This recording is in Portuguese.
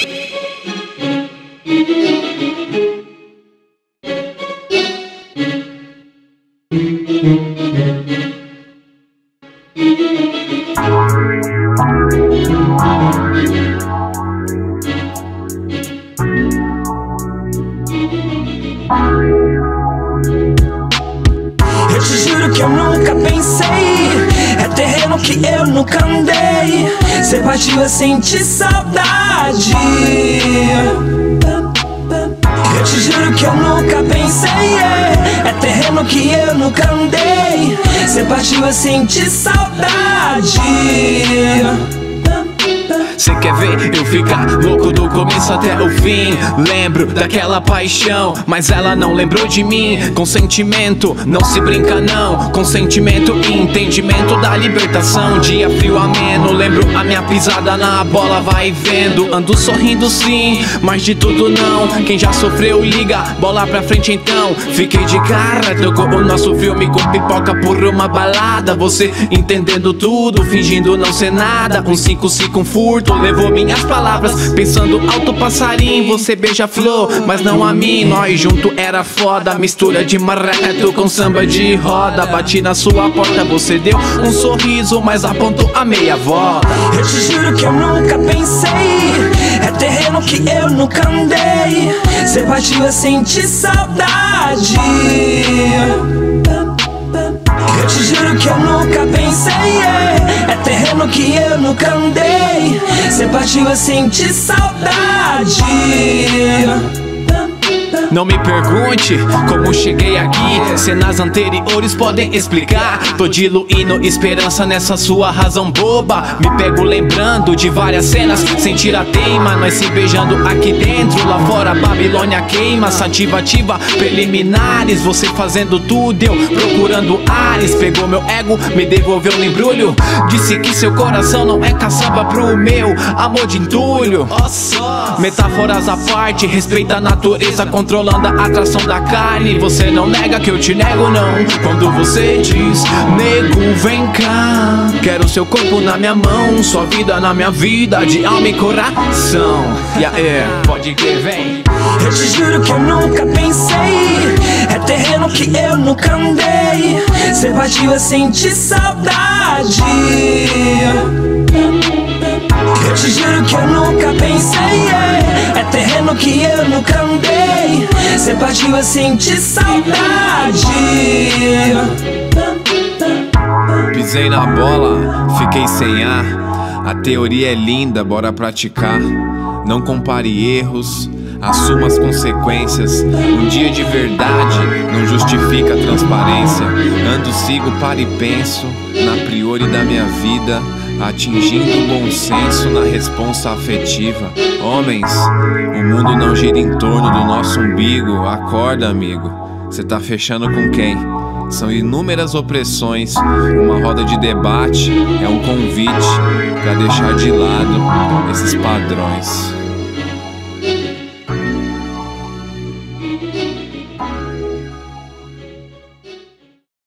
Eu te juro que eu nunca pensei, é terreno que eu nunca andei. Cê partiu, eu senti saudade. Eu te juro que eu nunca pensei, é terreno que eu nunca andei. Cê partiu, eu senti saudade. Cê quer ver eu ficar louco do começo até o fim? Lembro daquela paixão, mas ela não lembrou de mim. Com sentimento não se brinca não, com sentimento e entendimento da libertação. Dia frio ameno, lembro a minha pisada na bola, vai vendo. Ando sorrindo sim, mas de tudo não. Quem já sofreu liga, bola pra frente então. Fiquei de cara, tocou o nosso filme com pipoca por uma balada. Você entendendo tudo, fingindo não ser nada. Um 5-5, um furto, levou minhas palavras, pensando alto passarinho. Você beija-flor, mas não a mim. Nós junto era foda, mistura de marreto com samba de roda. Bati na sua porta, você deu um sorriso, mas apontou a meia volta. Eu te juro que eu nunca pensei, é terreno que eu nunca andei. Cê partiu, eu senti saudade. Eu te juro que eu nunca pensei, é terreno que eu nunca andei. Cê partiu, eu senti saudade. Não me pergunte como cheguei aqui, cenas anteriores podem explicar. Tô diluindo esperança nessa sua razão boba. Me pego lembrando de várias cenas, sentir a teima. Nós se beijando aqui dentro, lá fora Babilônia queima. Sativa ativa, preliminares, você fazendo tudo, eu procurando ares. Pegou meu ego, me devolveu no embrulho. Disse que seu coração não é caçamba pro meu amor de entulho. Metáforas à parte, respeita a natureza, controlando a atração da carne. Você não nega que eu te nego não, quando você diz, nego vem cá. Quero seu corpo na minha mão, sua vida na minha vida, de alma e coração. Pode crer, vem. Eu te juro que eu nunca pensei, é terreno que eu nunca andei. Cê partiu, eu senti saudade. Eu te juro que eu nunca pensei, é terreno que eu nunca andei. Cê partiu, eu senti saudade. Pisei na bola, fiquei sem ar. A teoria é linda, bora praticar. Não compare erros, assuma as consequências. Um dia de verdade não justifica a transparência. Ando, sigo, paro e penso na priori da minha vida, atingindo o bom senso na responsa afetiva. Homens, o mundo não gira em torno do nosso umbigo. Acorda, amigo, cê tá fechando com quem? São inúmeras opressões. Uma roda de debate é um convite pra deixar de lado esses padrões.